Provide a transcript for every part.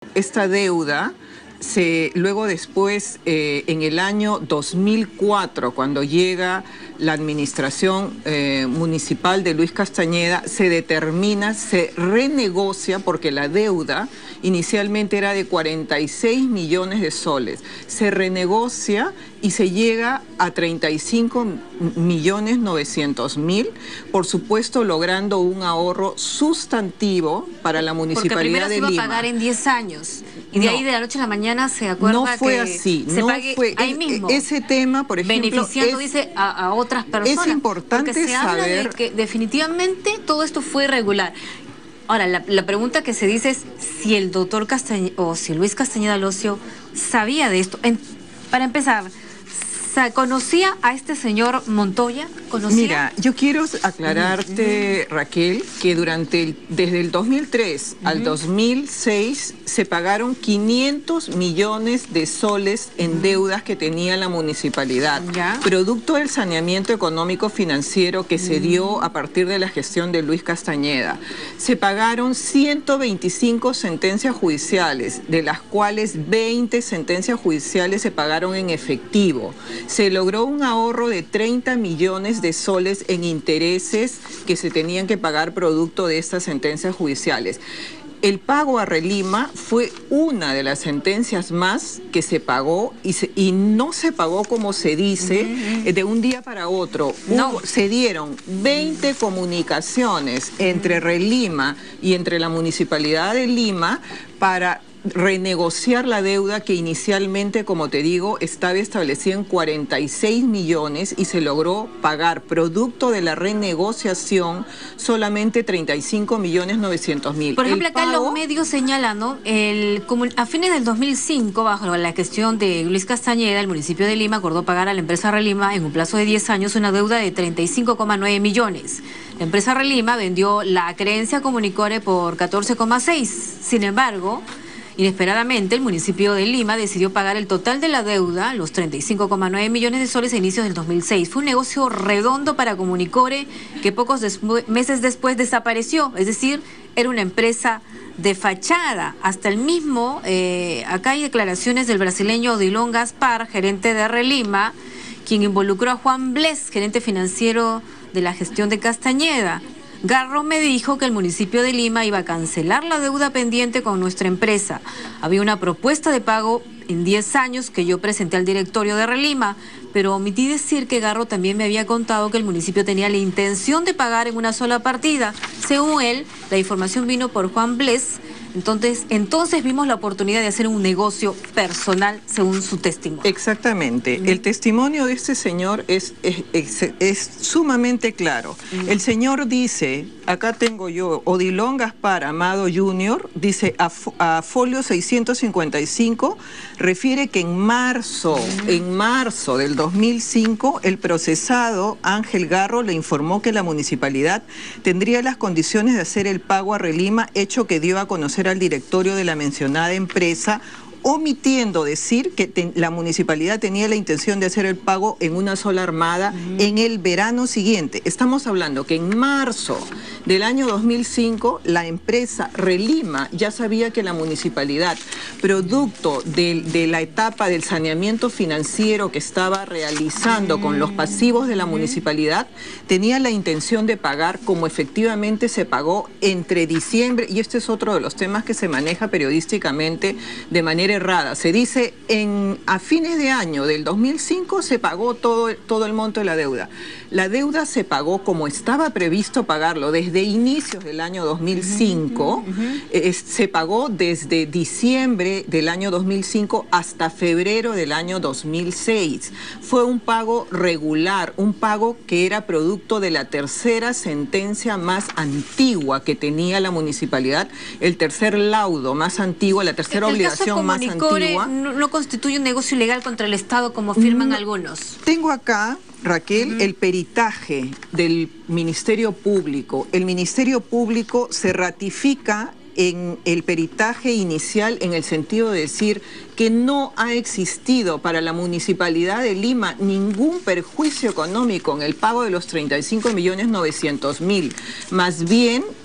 esta deuda luego después, en el año 2004, cuando llega la administración municipal de Luis Castañeda, se renegocia, porque la deuda inicialmente era de 46 millones de soles. Se renegocia y se llega a 35.900.000, por supuesto logrando un ahorro sustantivo para la Municipalidad de Lima. Porque primero se iba a pagar en 10 años. Y de ahí de la noche a la mañana se acuerda no fue que así, se no pague fue ahí mismo. Ese tema, por ejemplo, beneficiando, dice, a otras personas. Es importante porque se habla de saber que definitivamente todo esto fue irregular. Ahora, la pregunta que se dice es si el doctor Castañeda o si Luis Castañeda Locio sabía de esto. Para empezar, ¿conocía a este señor Montoya? Mira, yo quiero aclararte, Raquel, que desde el 2003 al 2006 se pagaron 500 millones de soles en deudas que tenía la municipalidad, producto del saneamiento económico financiero que se dio a partir de la gestión de Luis Castañeda. Se pagaron 125 sentencias judiciales, de las cuales 20 sentencias judiciales se pagaron en efectivo. Se logró un ahorro de 30 millones de soles en intereses que se tenían que pagar producto de estas sentencias judiciales. El pago a Relima fue una de las sentencias más que se pagó y no se pagó como se dice de un día para otro. Se dieron 20 comunicaciones entre Relima y entre la Municipalidad de Lima para renegociar la deuda que inicialmente, como te digo, estaba establecida en 46 millones y se logró pagar, producto de la renegociación, solamente 35.900.000. Por ejemplo, acá los medios señalan, ¿no? A fines del 2005, bajo la gestión de Luis Castañeda, el municipio de Lima acordó pagar a la empresa Relima en un plazo de 10 años una deuda de 35,9 millones. La empresa Relima vendió la creencia a Comunicore por 14,6. Sin embargo, inesperadamente, el municipio de Lima decidió pagar el total de la deuda, los 35,9 millones de soles, a inicios del 2006. Fue un negocio redondo para Comunicore, que pocos meses después desapareció. Es decir, era una empresa de fachada. Hasta el mismo, acá hay declaraciones del brasileño Odilon Gaspar, gerente de Relima, quien involucró a Juan Bles, gerente financiero de la gestión de Castañeda. Garro me dijo que el municipio de Lima iba a cancelar la deuda pendiente con nuestra empresa. Había una propuesta de pago en 10 años que yo presenté al directorio de Relima, pero omití decir que Garro también me había contado que el municipio tenía la intención de pagar en una sola partida. Según él, la información vino por Juan Bles. Entonces vimos la oportunidad de hacer un negocio personal según su testimonio. Exactamente. El testimonio de este señor es sumamente claro. El señor dice, acá tengo yo, Odilon Gaspar Amado Jr., dice a folio 655, refiere que en marzo del 2005, el procesado Ángel Garro le informó que la municipalidad tendría las condiciones de hacer el pago a Relima, hecho que dio a conocer al directorio de la mencionada empresa, omitiendo decir que la municipalidad tenía la intención de hacer el pago en una sola armada en el verano siguiente. Estamos hablando que en marzo del año 2005 la empresa Relima ya sabía que la municipalidad, producto de la etapa del saneamiento financiero que estaba realizando con los pasivos de la municipalidad, tenía la intención de pagar, como efectivamente se pagó entre diciembre, y este es otro de los temas que se maneja periodísticamente de manera errada. Se dice a fines de año del 2005 se pagó todo el monto de la deuda. La deuda se pagó como estaba previsto pagarlo desde inicios del año 2005. Se pagó desde diciembre del año 2005 hasta febrero del año 2006. Fue un pago regular, un pago que era producto de la tercera sentencia más antigua que tenía la municipalidad, el tercer laudo más antiguo, la tercera obligación más antigua. No constituye un negocio ilegal contra el Estado como afirman algunos. Tengo acá, Raquel, el peritaje del Ministerio Público. El Ministerio Público se ratifica en el peritaje inicial en el sentido de decir que no ha existido para la Municipalidad de Lima ningún perjuicio económico en el pago de los 35.900.000. Más bien,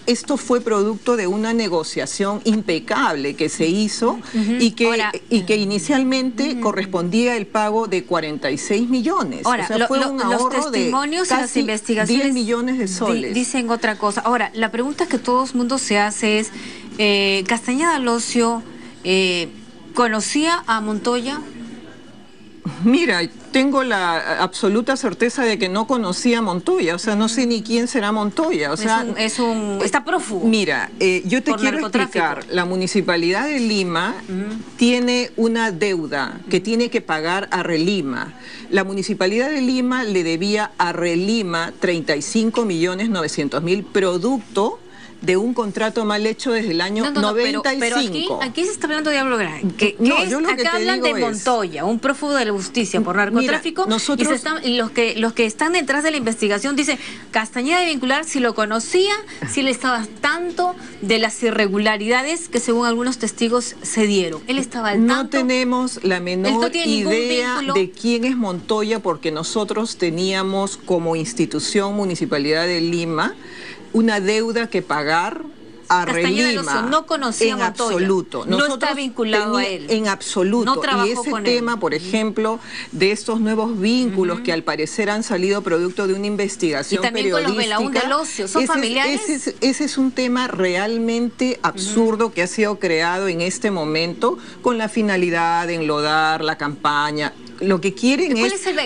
esto fue producto de una negociación impecable que se hizo y que inicialmente correspondía el pago de 46 millones. Ahora, o sea, fue un ahorro los testimonios de y las casi investigaciones 10 millones de soles. Dicen otra cosa. Ahora, la pregunta que todo el mundo se hace es, ¿Castañeda Locio conocía a Montoya? Mira, tengo la absoluta certeza de que no conocía a Montoya, o sea, no sé ni quién será Montoya. O sea, está prófugo. Mira, yo te quiero explicar, la Municipalidad de Lima tiene una deuda que tiene que pagar a Relima. La Municipalidad de Lima le debía a Relima 35.900.000 producto de un contrato mal hecho desde el año 95. Pero aquí se está hablando de algo grande. Acá hablan de Montoya, un prófugo de la justicia por narcotráfico. Mira, y los que están detrás de la investigación dicen, Castañeda de vincular si lo conocía, si él estaba al tanto de las irregularidades que según algunos testigos se dieron. Él estaba al tanto. No tenemos la menor idea de quién es Montoya, porque nosotros teníamos como institución Municipalidad de Lima una deuda que pagar a Relima. No conocía en Montoya, absoluto. No está vinculado a él. En absoluto. No trabajó y ese con tema, él. por ejemplo, de estos nuevos vínculos que al parecer han salido producto de una investigación periodística. Y también con los Belaúnde Locio, ¿son familiares? Ese es un tema realmente absurdo que ha sido creado en este momento con la finalidad de enlodar la campaña. Lo que quieren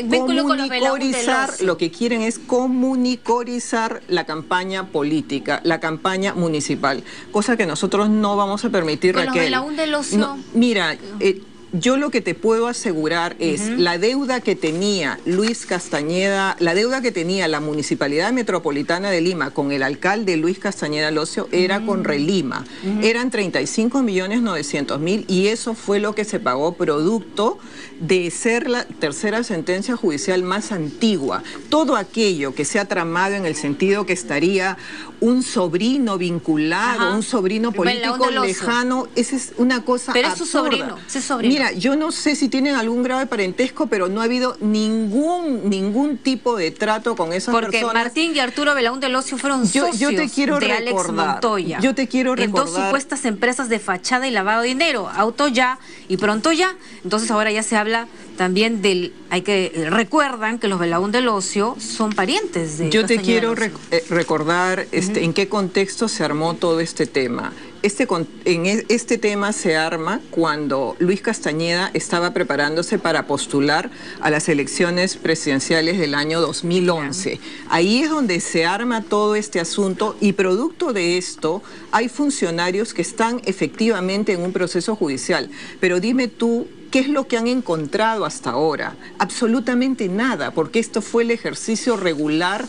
es comunicorizar la campaña política, la campaña municipal, cosa que nosotros no vamos a permitir, Raquel. Los Belaúnde Locio. No, mira, yo lo que te puedo asegurar es la deuda que tenía Luis Castañeda, la deuda que tenía la Municipalidad Metropolitana de Lima con el alcalde Luis Castañeda Locio era con Relima. Eran 35.900.000 y eso fue lo que se pagó producto de ser la tercera sentencia judicial más antigua. Todo aquello que se ha tramado en el sentido que estaría un sobrino vinculado, un sobrino político lejano, esa es una cosa absurda. Pero es su sobrino. Mira, yo no sé si tienen algún grado de parentesco, pero no ha habido ningún tipo de trato con esas personas. Porque Martín y Arturo Belaúnde Locio fueron socios de Alex Montoya. Yo te quiero recordar. En dos supuestas empresas de fachada y lavado de dinero, Auto Ya y Pronto Ya. Entonces ahora ya se habla también del... recuerdan que los Belaúnde Locio son parientes de Yo te quiero recordar en qué contexto se armó todo este tema. Este tema se arma cuando Luis Castañeda estaba preparándose para postular a las elecciones presidenciales del año 2011. Ahí es donde se arma todo este asunto y producto de esto hay funcionarios que están efectivamente en un proceso judicial. Pero dime tú, ¿qué es lo que han encontrado hasta ahora? Absolutamente nada, porque esto fue el ejercicio regular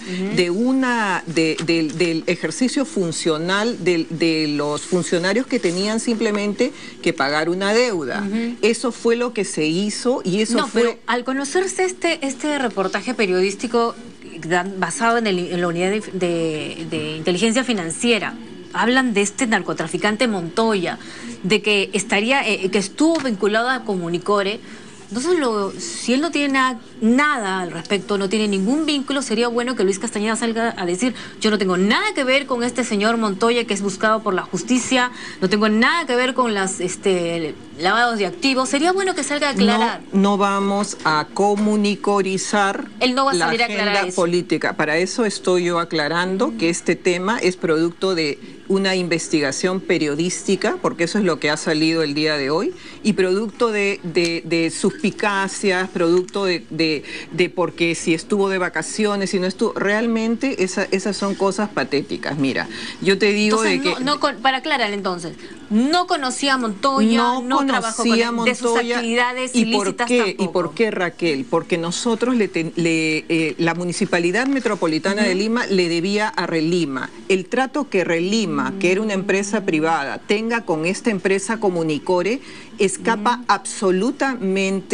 del ejercicio funcional de los funcionarios que tenían simplemente que pagar una deuda. Eso fue lo que se hizo y eso fue... Pero al conocerse este reportaje periodístico basado en la unidad de inteligencia financiera, hablan de este narcotraficante Montoya, de que que estuvo vinculado a Comunicore. Entonces, si él no tiene nada al respecto, no tiene ningún vínculo, sería bueno que Luis Castañeda salga a decir, yo no tengo nada que ver con este señor Montoya que es buscado por la justicia, no tengo nada que ver con las lavados de activos. Sería bueno que salga a aclarar. No vamos a comunicorizar la agenda política. Para eso estoy yo aclarando que este tema es producto de una investigación periodística, porque eso es lo que ha salido el día de hoy, y producto de suspicacias, producto de porque si estuvo de vacaciones, si no estuvo, realmente esas son cosas patéticas. Mira, yo te digo entonces, para aclarar entonces, no conocía a Montoya, no trabajó con él, de sus actividades ilícitas tampoco. ¿Y por qué, Raquel? Porque nosotros la Municipalidad Metropolitana de Lima le debía a Relima. El trato que Relima, que era una empresa privada, tenga con esta empresa Comunicore, escapa absolutamente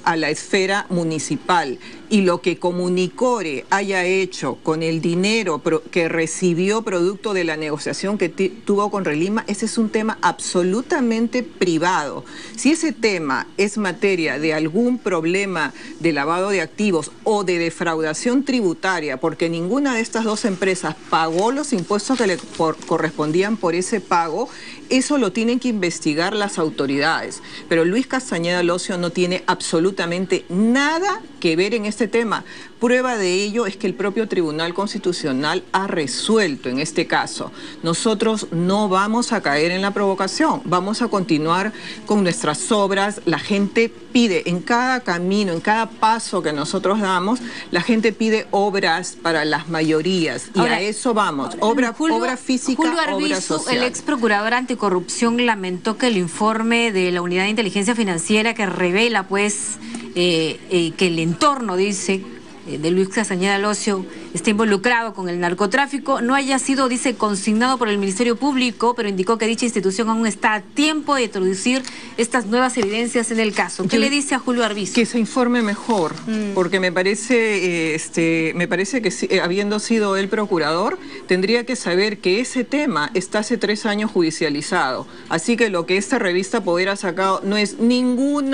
a la esfera municipal. Y lo que Comunicore haya hecho con el dinero que recibió producto de la negociación que tuvo con Relima, ese es un tema absolutamente privado. Si ese tema es materia de algún problema de lavado de activos o de defraudación tributaria, porque ninguna de estas dos empresas pagó los impuestos que le correspondían por ese pago, eso lo tienen que investigar las autoridades. Pero Luis Castañeda Locio no tiene absolutamente nada que ver en este tema. Prueba de ello es que el propio Tribunal Constitucional ha resuelto en este caso. Nosotros no vamos a caer en la provocación, vamos a continuar con nuestras obras. La gente pide en cada camino, en cada paso que nosotros damos, la gente pide obras para las mayorías y ahora, a eso vamos, obra física, Julio Arbizu, obra social. El ex procurador anticorrupción, lamentó que el informe de la Unidad de Inteligencia Financiera que revela pues que el entorno, dice, de Luis Castañeda Locio está involucrado con el narcotráfico, no haya sido, dice, consignado por el Ministerio Público, pero indicó que dicha institución aún está a tiempo de introducir estas nuevas evidencias en el caso. ¿Qué le dice a Julio Arbizu? Que se informe mejor, porque me parece que habiendo sido el procurador, tendría que saber que ese tema está hace 3 años judicializado. Así que lo que esta revista Poder ha sacado no es ningún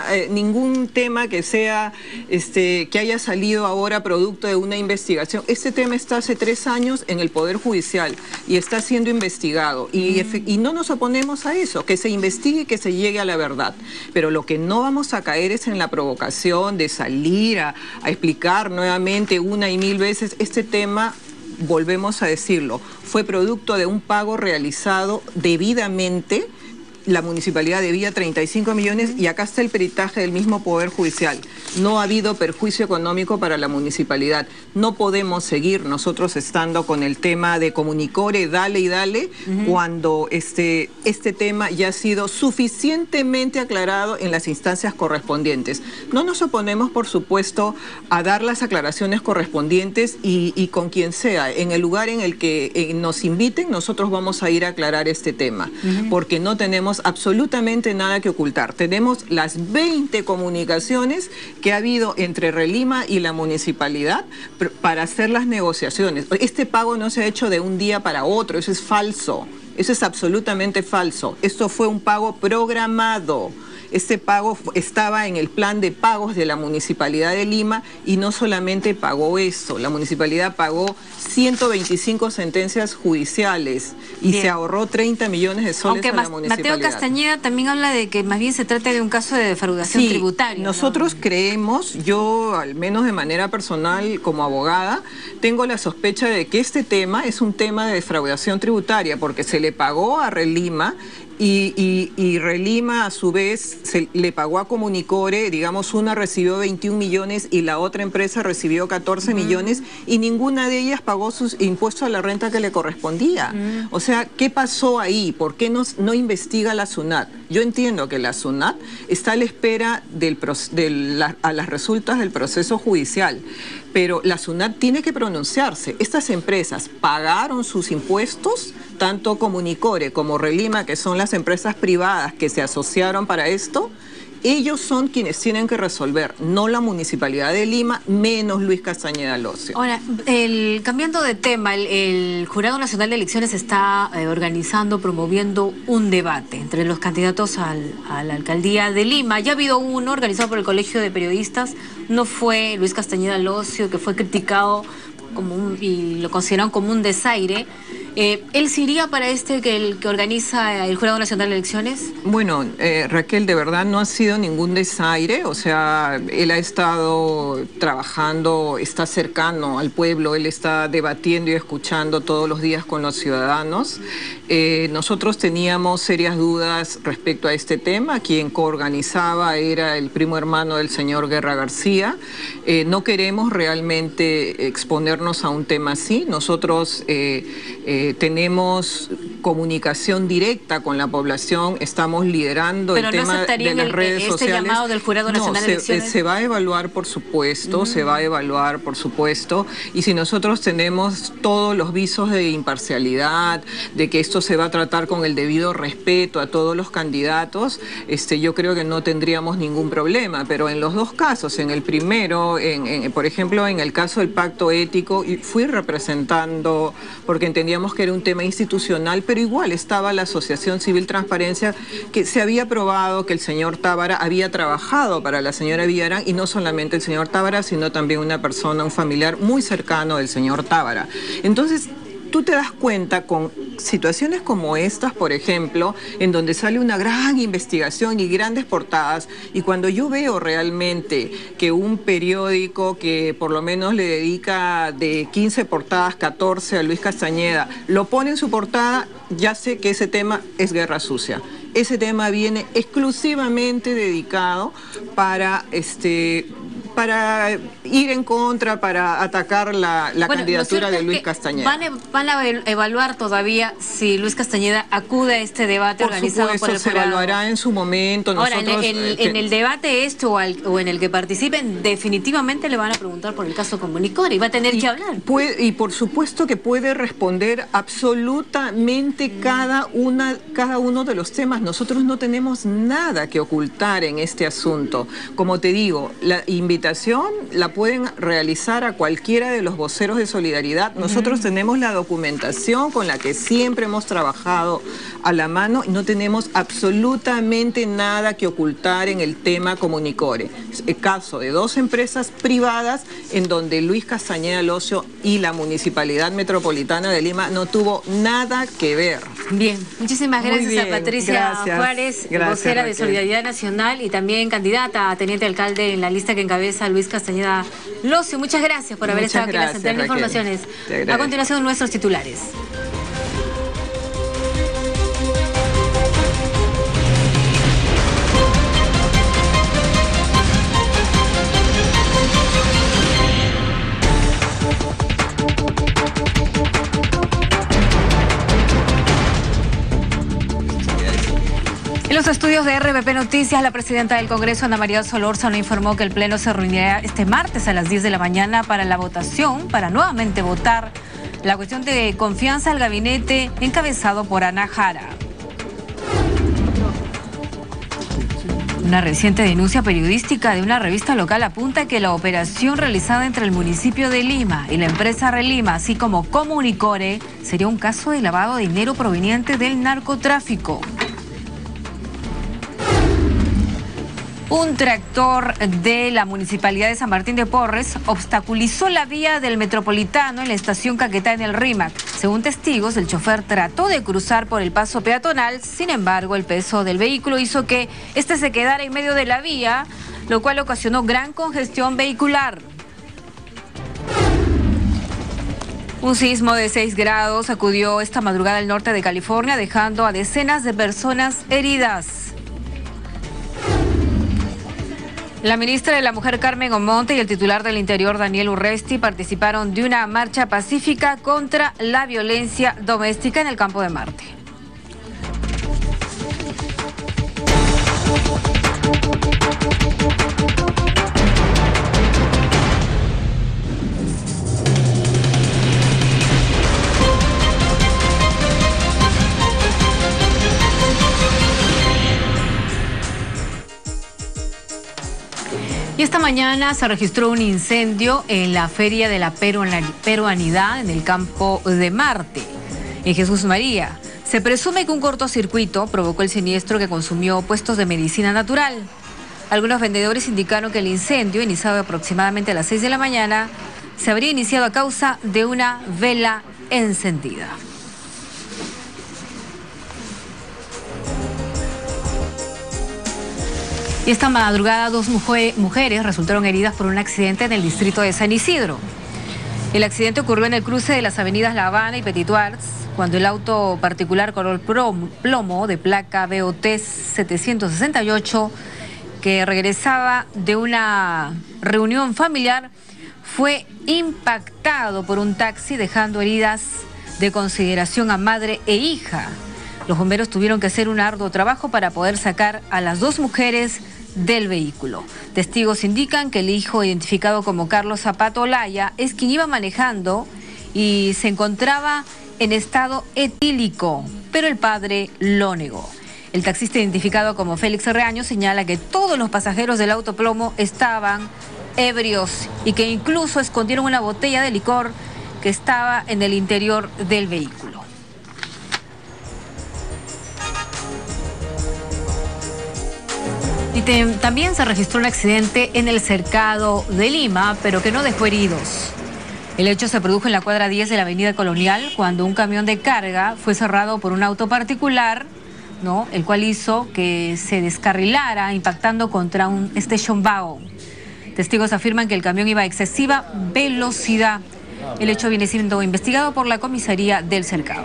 tema que sea que haya salido ahora producto de una investigación. Este tema está hace 3 años en el Poder Judicial y está siendo investigado. Y no nos oponemos a eso, que se investigue y que se llegue a la verdad. Pero lo que no vamos a caer es en la provocación de salir a explicar nuevamente una y mil veces este tema. Volvemos a decirlo, fue producto de un pago realizado debidamente. La municipalidad debía 35 millones y acá está el peritaje del mismo Poder Judicial. No ha habido perjuicio económico para la municipalidad. No podemos seguir nosotros estando con el tema de Comunicore, dale y dale, cuando este tema ya ha sido suficientemente aclarado en las instancias correspondientes. No nos oponemos, por supuesto, a dar las aclaraciones correspondientes y con quien sea. En el lugar en el que nos inviten, nosotros vamos a ir a aclarar este tema, porque no tenemos absolutamente nada que ocultar. Tenemos las 20 comunicaciones que ha habido entre Relima y la municipalidad para hacer las negociaciones. Este pago no se ha hecho de un día para otro, eso es falso, eso es absolutamente falso. Esto fue un pago programado. Este pago estaba en el plan de pagos de la Municipalidad de Lima y no solamente pagó eso, la Municipalidad pagó 125 sentencias judiciales y se ahorró 30 millones de soles a la Municipalidad. Mateo Castañeda también habla de que más bien se trata de un caso de defraudación tributaria. Nosotros creemos, yo al menos de manera personal como abogada, tengo la sospecha de que este tema es un tema de defraudación tributaria porque se le pagó a Relima y Relima a su vez le pagó a Comunicore, digamos, una recibió 21 millones y la otra empresa recibió 14 millones y ninguna de ellas pagó sus impuestos a la renta que le correspondía. O sea, ¿qué pasó ahí? ¿Por qué no investiga la SUNAT? Yo entiendo que la SUNAT está a la espera a las resultas del proceso judicial, pero la SUNAT tiene que pronunciarse. Estas empresas pagaron sus impuestos, tanto Comunicore como Relima, que son las empresas privadas que se asociaron para esto. Ellos son quienes tienen que resolver, no la Municipalidad de Lima, menos Luis Castañeda Locio. Ahora, cambiando de tema, el Jurado Nacional de Elecciones está organizando, promoviendo un debate entre los candidatos a la alcaldía de Lima. Ya ha habido uno organizado por el Colegio de Periodistas, no fue Luis Castañeda Locio, que fue criticado y lo consideraron como un desaire. ¿Él se iría para que organiza el Jurado Nacional de Elecciones? Bueno, Raquel, de verdad no ha sido ningún desaire, o sea, él ha estado trabajando, está cercano al pueblo, él está debatiendo y escuchando todos los días con los ciudadanos. Nosotros teníamos serias dudas respecto a este tema. Quien coorganizaba era el primo hermano del señor Guerra García. No queremos realmente exponernos a un tema así. Nosotros tenemos comunicación directa con la población, estamos liderando el tema de las redes sociales. Llamado del Jurado Nacional de Elecciones. Se va a evaluar, por supuesto, se va a evaluar, por supuesto, y si nosotros tenemos todos los visos de imparcialidad, de que esto se va a tratar con el debido respeto a todos los candidatos, yo creo que no tendríamos ningún problema, pero en los dos casos, en el primero, por ejemplo, en el caso del pacto ético, fui representando, porque entendíamos que era un tema institucional, pero igual estaba la Asociación Civil Transparencia, que se había probado que el señor Tábara había trabajado para la señora Villarán, y no solamente el señor Tábara, sino también una persona, un familiar muy cercano del señor Tábara. Entonces, tú te das cuenta con situaciones como estas, por ejemplo, en donde sale una gran investigación y grandes portadas, y cuando yo veo realmente que un periódico que por lo menos le dedica de 15 portadas, 14 a Luis Castañeda, lo pone en su portada, ya sé que ese tema es guerra sucia. Ese tema viene exclusivamente dedicado para ir en contra, para atacar la candidatura de Luis Castañeda. Van a evaluar todavía si Luis Castañeda acude a este debate organizado por el jurado. Se evaluará en su momento. Ahora, en el debate o en el que participen, definitivamente le van a preguntar por el caso Comunicore y va a tener que hablar. Y por supuesto que puede responder absolutamente cada uno de los temas. Nosotros no tenemos nada que ocultar en este asunto. Como te digo, la invitación la pueden realizar a cualquiera de los voceros de Solidaridad. Nosotros tenemos la documentación con la que siempre hemos trabajado a la mano y no tenemos absolutamente nada que ocultar en el tema Comunicore. El caso de dos empresas privadas en donde Luis Castañeda Locio y la Municipalidad Metropolitana de Lima no tuvo nada que ver. Bien, muchísimas gracias a Patricia Juárez, vocera de Solidaridad Nacional y también candidata a teniente alcalde en la lista que encabeza Luis Castañeda Locio. Muchas gracias por haber estado aquí en la Central de Informaciones. A continuación, nuestros titulares. En los estudios de RPP Noticias, la presidenta del Congreso, Ana María Solórzano, informó que el Pleno se reunirá este martes a las 10 de la mañana para la votación, para nuevamente votar la cuestión de confianza al gabinete encabezado por Ana Jara. Una reciente denuncia periodística de una revista local apunta que la operación realizada entre el municipio de Lima y la empresa Relima, así como Comunicore, sería un caso de lavado de dinero proveniente del narcotráfico. Un tractor de la Municipalidad de San Martín de Porres obstaculizó la vía del Metropolitano en la estación Caquetá en el Rímac. Según testigos, el chofer trató de cruzar por el paso peatonal, sin embargo, el peso del vehículo hizo que este se quedara en medio de la vía, lo cual ocasionó gran congestión vehicular. Un sismo de 6 grados sacudió esta madrugada al norte de California, dejando a decenas de personas heridas. La ministra de la Mujer, Carmen Omonte, y el titular del Interior, Daniel Urresti, participaron de una marcha pacífica contra la violencia doméstica en el Campo de Marte. Y esta mañana se registró un incendio en la Feria de la Peruanidad en el Campo de Marte, en Jesús María. Se presume que un cortocircuito provocó el siniestro que consumió puestos de medicina natural. Algunos vendedores indicaron que el incendio, iniciado aproximadamente a las 6 de la mañana, se habría iniciado a causa de una vela encendida. Y esta madrugada 2 mujeres resultaron heridas por un accidente en el distrito de San Isidro. El accidente ocurrió en el cruce de las avenidas La Habana y Petit Arts, cuando el auto particular color plomo de placa BOT 768, que regresaba de una reunión familiar, fue impactado por un taxi, dejando heridas de consideración a madre e hija. Los bomberos tuvieron que hacer un arduo trabajo para poder sacar a las dos mujeres del vehículo. Testigos indican que el hijo, identificado como Carlos Zapato Olaya, es quien iba manejando y se encontraba en estado etílico, pero el padre lo negó. El taxista, identificado como Félix Reaño, señala que todos los pasajeros del autoplomo estaban ebrios y que incluso escondieron una botella de licor que estaba en el interior del vehículo. Y también se registró un accidente en el cercado de Lima, pero que no dejó heridos. El hecho se produjo en la cuadra 10 de la avenida Colonial, cuando un camión de carga fue cerrado por un auto particular, ¿no?, el cual hizo que se descarrilara, impactando contra un station wagon. Testigos afirman que el camión iba a excesiva velocidad. El hecho viene siendo investigado por la comisaría del cercado.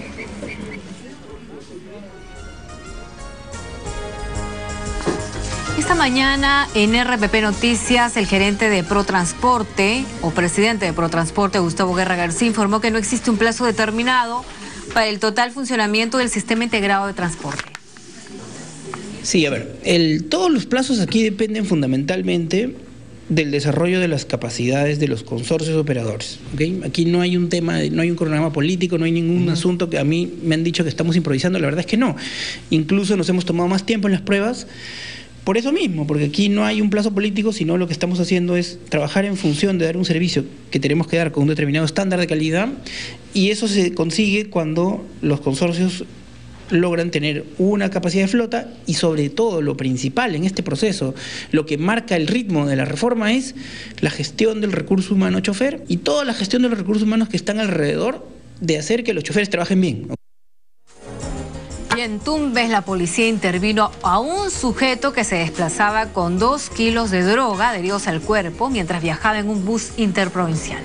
Esta mañana en RPP Noticias, el gerente de Protransporte o presidente de Protransporte, Gustavo Guerra García, informó que no existe un plazo determinado para el total funcionamiento del sistema integrado de transporte. Sí, a ver, todos los plazos aquí dependen fundamentalmente del desarrollo de las capacidades de los consorcios operadores, ¿okay? Aquí no hay un tema, no hay un cronograma político, no hay ningún asunto que a mí me han dicho que estamos improvisando, la verdad es que no. Incluso nos hemos tomado más tiempo en las pruebas por eso mismo, porque aquí no hay un plazo político, sino lo que estamos haciendo es trabajar en función de dar un servicio que tenemos que dar con un determinado estándar de calidad, y eso se consigue cuando los consorcios logran tener una capacidad de flota, y sobre todo lo principal en este proceso, lo que marca el ritmo de la reforma es la gestión del recurso humano chofer y toda la gestión de los recursos humanos que están alrededor de hacer que los choferes trabajen bien. Y en Tumbes la policía intervino a un sujeto que se desplazaba con 2 kilos de droga adheridos al cuerpo mientras viajaba en un bus interprovincial.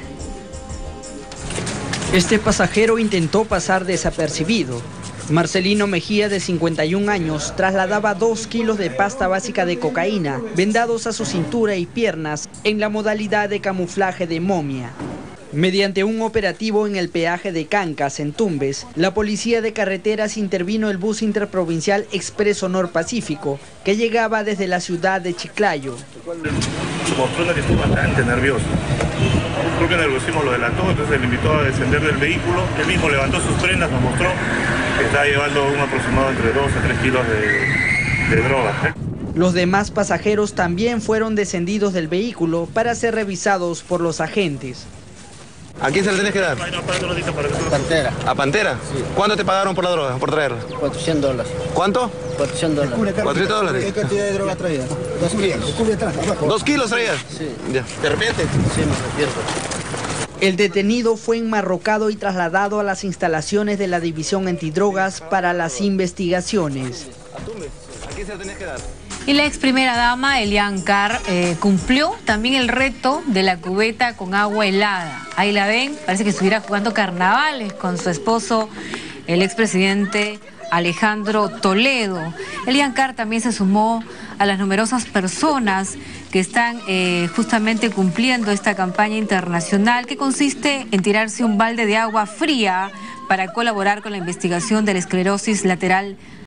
Este pasajero intentó pasar desapercibido. Marcelino Mejía, de 51 años, trasladaba 2 kilos de pasta básica de cocaína, vendados a su cintura y piernas, en la modalidad de camuflaje de momia. Mediante un operativo en el peaje de Cancas, en Tumbes, la policía de carreteras intervino el bus interprovincial Expreso Norpacífico, que llegaba desde la ciudad de Chiclayo. Mostró una actitud bastante nerviosa. Creo que el nerviosismo lo delató, entonces le invitó a descender del vehículo. Él mismo levantó sus prendas, nos mostró que estaba llevando un aproximado entre 2 a 3 kilos de droga. Los demás pasajeros también fueron descendidos del vehículo para ser revisados por los agentes. ¿A quién se le tenés que dar? Pantera. ¿A Pantera? Sí. ¿Cuánto te pagaron por la droga, por traerla? $400. ¿Cuánto? $400. $400. ¿Qué cantidad de droga traías? 2 kilos. 2 kilos traías. Sí. Ya. ¿Te arrepientes? Sí, me arrepiento. El detenido fue enmarrocado y trasladado a las instalaciones de la División Antidrogas para las investigaciones. ¿A quién se le tenés que dar? Y la ex primera dama, Elian Carr, cumplió también el reto de la cubeta con agua helada. Ahí la ven, parece que estuviera jugando carnavales con su esposo, el expresidente Alejandro Toledo. Elian Carr también se sumó a las numerosas personas que están justamente cumpliendo esta campaña internacional que consiste en tirarse un balde de agua fría para colaborar con la investigación de la esclerosis lateral